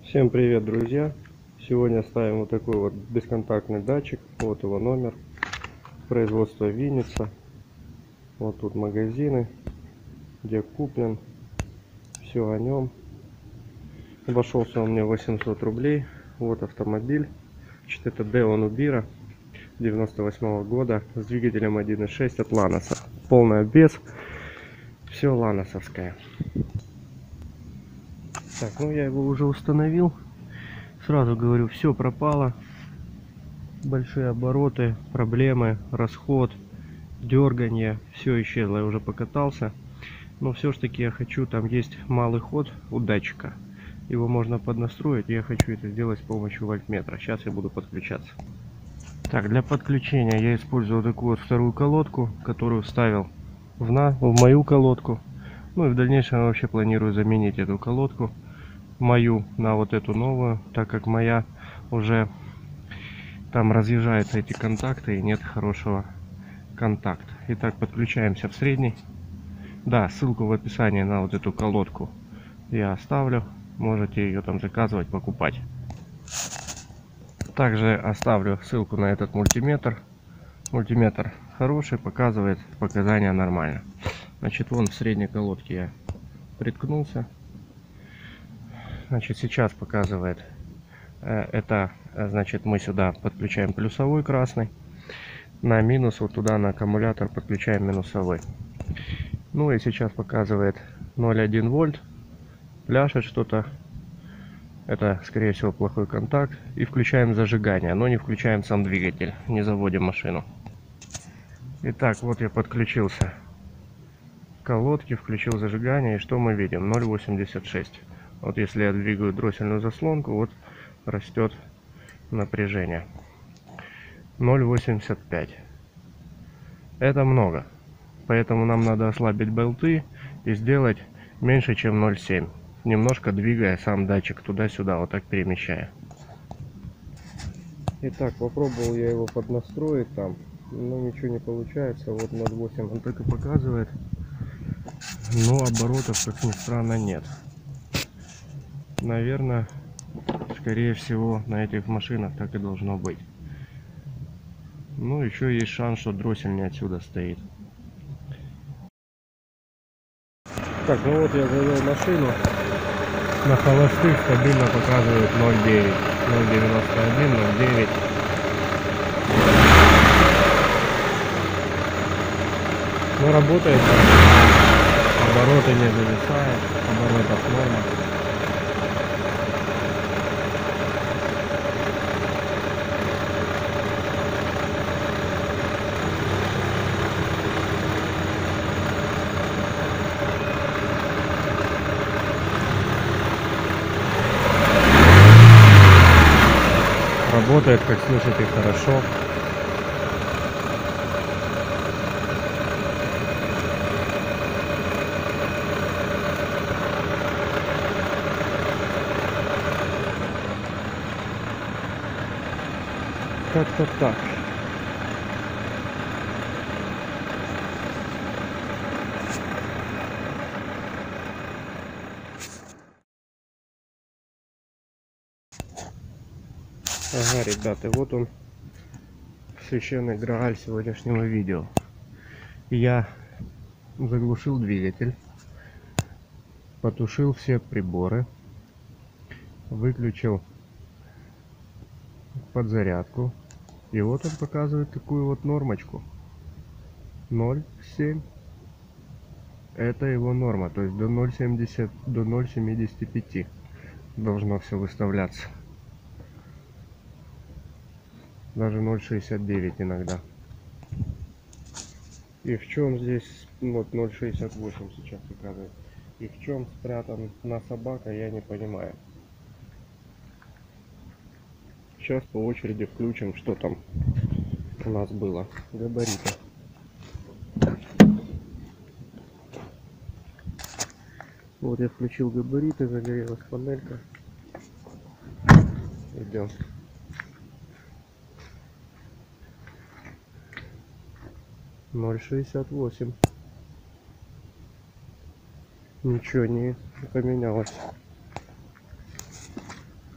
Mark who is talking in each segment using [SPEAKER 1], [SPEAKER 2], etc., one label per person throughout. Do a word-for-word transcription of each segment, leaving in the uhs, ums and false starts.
[SPEAKER 1] Всем привет, друзья! Сегодня ставим вот такой вот бесконтактный датчик. Вот его номер. Производство Винница. Вот тут магазины, где куплен. Все о нем. Обошелся он мне восемьсот рублей. Вот автомобиль. Значит, это Deon Ubira девяносто восьмого года с двигателем один и шесть от Ланоса. Полный обвес. Все ланосовское. Так, ну я его уже установил. Сразу говорю, все пропало. Большие обороты, проблемы, расход, дергание, все исчезло. Я уже покатался. Но все-таки я хочу, там есть малый ход у датчика. Его можно поднастроить. Я хочу это сделать с помощью вольтметра. Сейчас я буду подключаться. Так, для подключения я использую такую вот вторую колодку, которую вставил в, на, в мою колодку. Ну и в дальнейшем я вообще планирую заменить эту колодку, мою, на вот эту новую, так как моя уже там разъезжаются эти контакты и нет хорошего контакта. Итак, подключаемся в средний. Да, ссылку в описании на вот эту колодку я оставлю. Можете ее там заказывать, покупать. Также оставлю ссылку на этот мультиметр. Мультиметр хороший, показывает показания нормально. Значит, вон в средней колодке я приткнулся. Значит, сейчас показывает э, это, значит, мы сюда подключаем плюсовой красный. На минус вот туда на аккумулятор подключаем минусовой. Ну и сейчас показывает ноль целых одна вольт. Пляшет что-то. Это, скорее всего, плохой контакт. И включаем зажигание, но не включаем сам двигатель. Не заводим машину. Итак, вот я подключился к колодке, включил зажигание. И что мы видим? ноль целых восемьдесят шесть. Вот если я двигаю дроссельную заслонку, вот растет напряжение. ноль целых восемьдесят пять. Это много. Поэтому нам надо ослабить болты и сделать меньше, чем ноль целых семь. Немножко двигая сам датчик туда-сюда, вот так перемещая. Итак, попробовал я его поднастроить там, но ничего не получается. Вот ноль целых восемь он так и показывает, но оборотов, как ни странно, нет. Наверное, скорее всего, на этих машинах так и должно быть. Ну, еще есть шанс, что дроссель не отсюда стоит. Так, ну вот я завел машину. На холостых стабильно показывает ноль целых девять. ноль целых девяносто один, ноль целых девять. Ну, работает. Обороты не зависают. Оборотов норма. Работает, как слышите, хорошо. Как-то так. Ага, ребята, вот он, священный грааль сегодняшнего видео. Я заглушил двигатель, потушил все приборы, выключил подзарядку, и вот он показывает такую вот нормочку ноль целых семь. Это его норма, то есть до ноль целых семьдесят, до ноль целых семидесяти пяти должно все выставляться. Даже ноль целых шестьдесят девять иногда. И в чем здесь, вот ноль целых шестьдесят восемь сейчас показывает. И в чем спрятан на собака, я не понимаю. Сейчас по очереди включим, что там у нас было. Габариты. Вот я включил габариты, загорелась панелька. Идем. ноль целых шестьдесят восемь. Ничего не поменялось.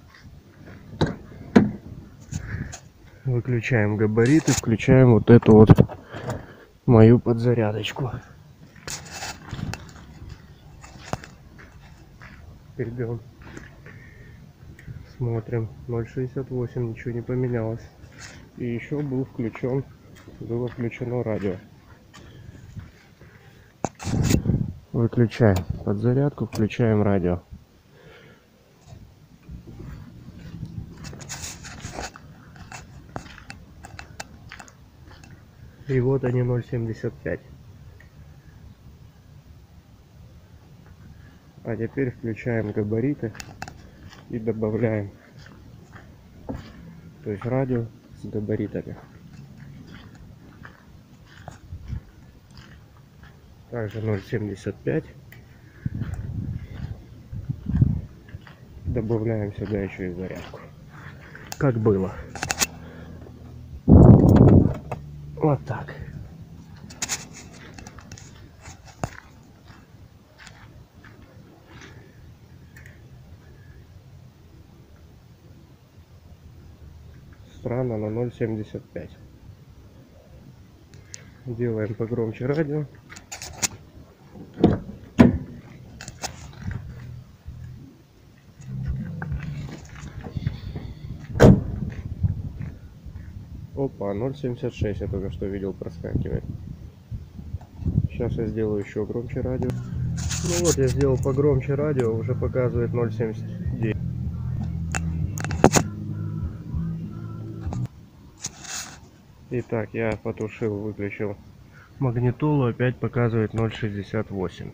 [SPEAKER 1] Выключаем габариты, включаем вот эту вот мою подзарядочку. Идем. Смотрим. ноль шестьдесят восемь, ничего не поменялось. И еще был включен, было включено радио. Выключаем подзарядку, включаем радио. И вот они, ноль семьдесят пять. А теперь включаем габариты и добавляем, то есть радио с габаритами. Также ноль семьдесят пять. Добавляем сюда еще и зарядку, как было. Вот так. Странно, на ноль семьдесят пять. Делаем погромче радио. Опа, ноль семьдесят шесть я только что видел, проскакивает. Сейчас я сделаю еще громче радио. Ну вот, я сделал погромче радио, уже показывает ноль семьдесят девять. Итак, я потушил, выключил магнитолу, опять показывает ноль шестьдесят восемь.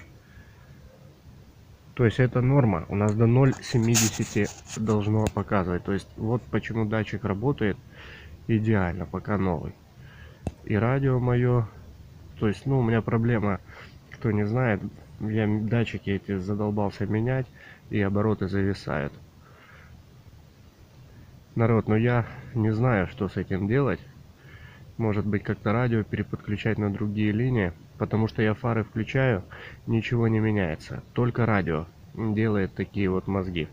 [SPEAKER 1] То есть это норма, у нас до ноль семьдесят должно показывать. То есть вот почему датчик работает идеально, пока новый. И радио мое, то есть, ну, у меня проблема, кто не знает, я датчики эти задолбался менять, и обороты зависают. Народ, но я не знаю, что с этим делать. Может быть, как-то радио переподключать на другие линии, потому что я фары включаю, ничего не меняется, только радио делает такие вот мозги.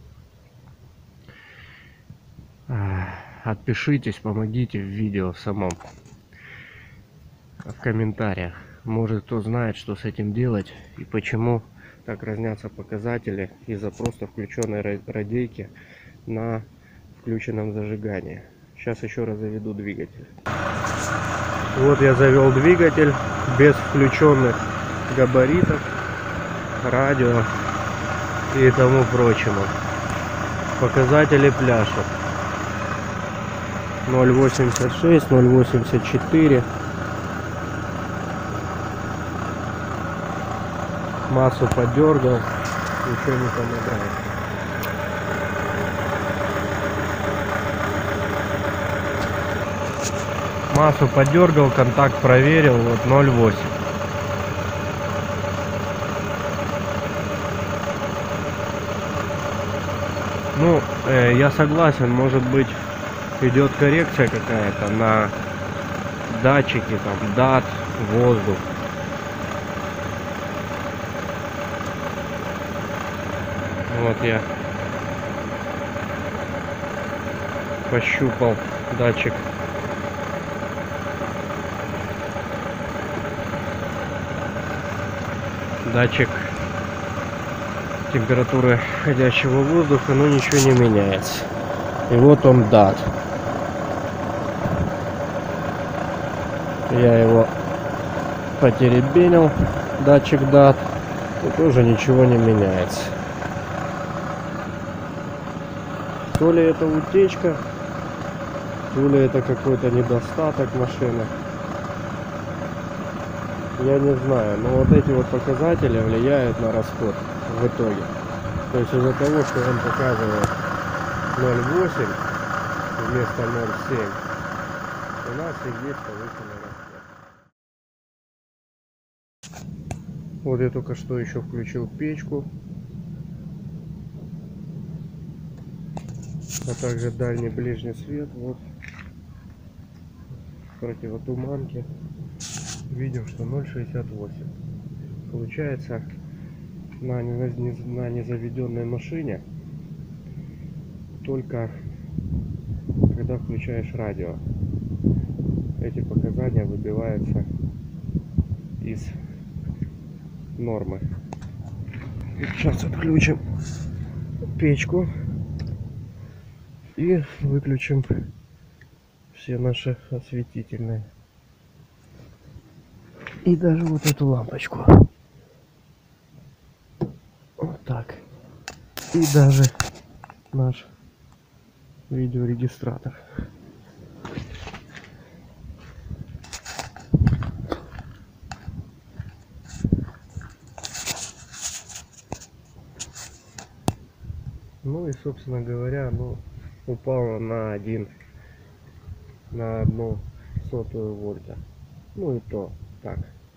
[SPEAKER 1] Отпишитесь, помогите в видео в самом, в комментариях. Может, кто знает, что с этим делать и почему так разнятся показатели из-за просто включенной радийки на включенном зажигании. Сейчас еще раз заведу двигатель. Вот я завел двигатель без включенных габаритов, радио и тому прочему. Показатели пляшут. ноль восемьдесят шесть, ноль восемьдесят четыре. Массу подергал, ничего не помогает. Массу подергал, контакт проверил, вот ноль восемь. Ну, э, я согласен, может быть, идет коррекция какая-то на датчики, там, дат, воздух. Вот я пощупал датчик. Датчик температуры входящего воздуха, но ничего не меняется. И вот он, дат. Я его потеребенил, датчик дат, и тоже ничего не меняется. То ли это утечка, то ли это какой-то недостаток машины. Я не знаю, но вот эти вот показатели влияют на расход в итоге. То есть из-за того, что он показывает ноль восемь вместо ноль семь, у нас и есть повышенный расход. Вот я только что еще включил печку, а также дальний ближний свет. Вот противотуманки. Видим, что ноль шестьдесят восемь. Получается, на, на незаведенной машине только когда включаешь радио, эти показания выбиваются из нормы. Сейчас отключим печку и выключим все наши осветительные. И даже вот эту лампочку. Вот так. И даже наш видеорегистратор. Ну и, собственно говоря, ну, упало на один, на одну сотую вольта. Ну и то так.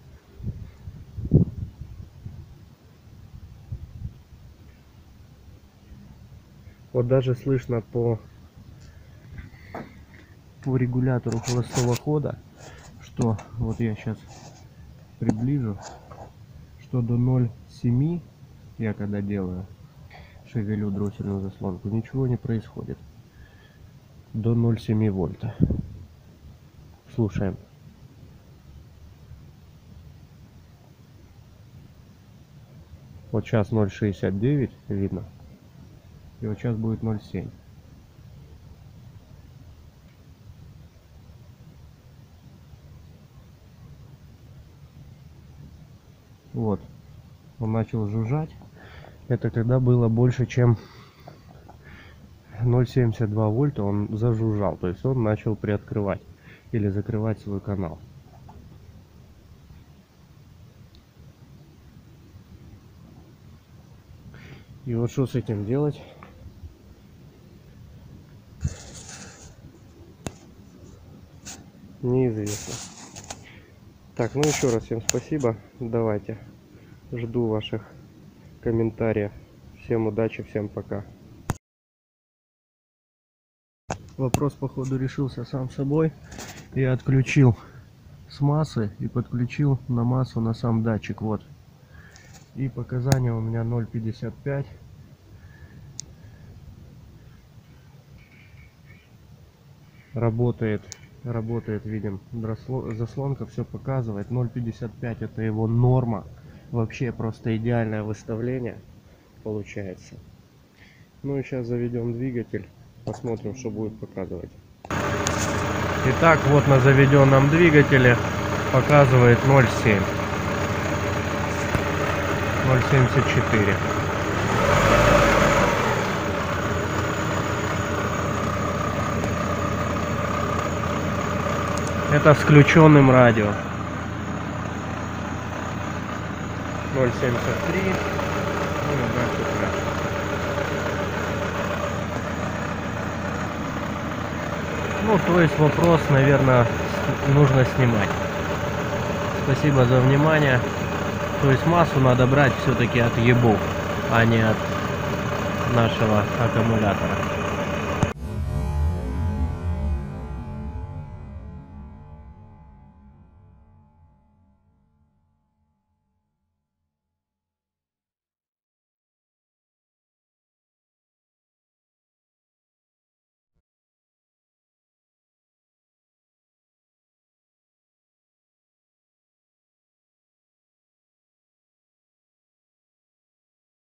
[SPEAKER 1] Вот даже слышно по, по регулятору холостого хода, что вот я сейчас приближу, что до ноль семь я когда делаю, шевелю дроссельную заслонку, ничего не происходит. До ноль семь вольта. Слушаем. Вот сейчас ноль шестьдесят девять видно. И вот сейчас будет ноль семь. Вот. Он начал жужжать. Это когда было больше, чем ноль семьдесят два вольта, он зажужжал. То есть он начал приоткрывать или закрывать свой канал. И вот что с этим делать? Неизвестно. Так, ну еще раз всем спасибо. Давайте. Жду ваших комментариев. Всем удачи, всем пока. Вопрос, походу, решился сам собой. Я отключил с массы и подключил на массу на сам датчик. Вот. И показания у меня ноль пятьдесят пять. Работает. Работает, видим, заслонка все показывает. ноль пятьдесят пять это его норма. Вообще просто идеальное выставление получается. Ну и сейчас заведем двигатель. Посмотрим, что будет показывать. Итак, вот на заведенном двигателе показывает ноль семь. ноль семьдесят четыре. Это с включенным радио. ноль семьдесят три. Ну, дальше туда. Ну, то есть вопрос, наверное, нужно снимать. Спасибо за внимание. То есть массу надо брать все-таки от ебов, а не от нашего аккумулятора.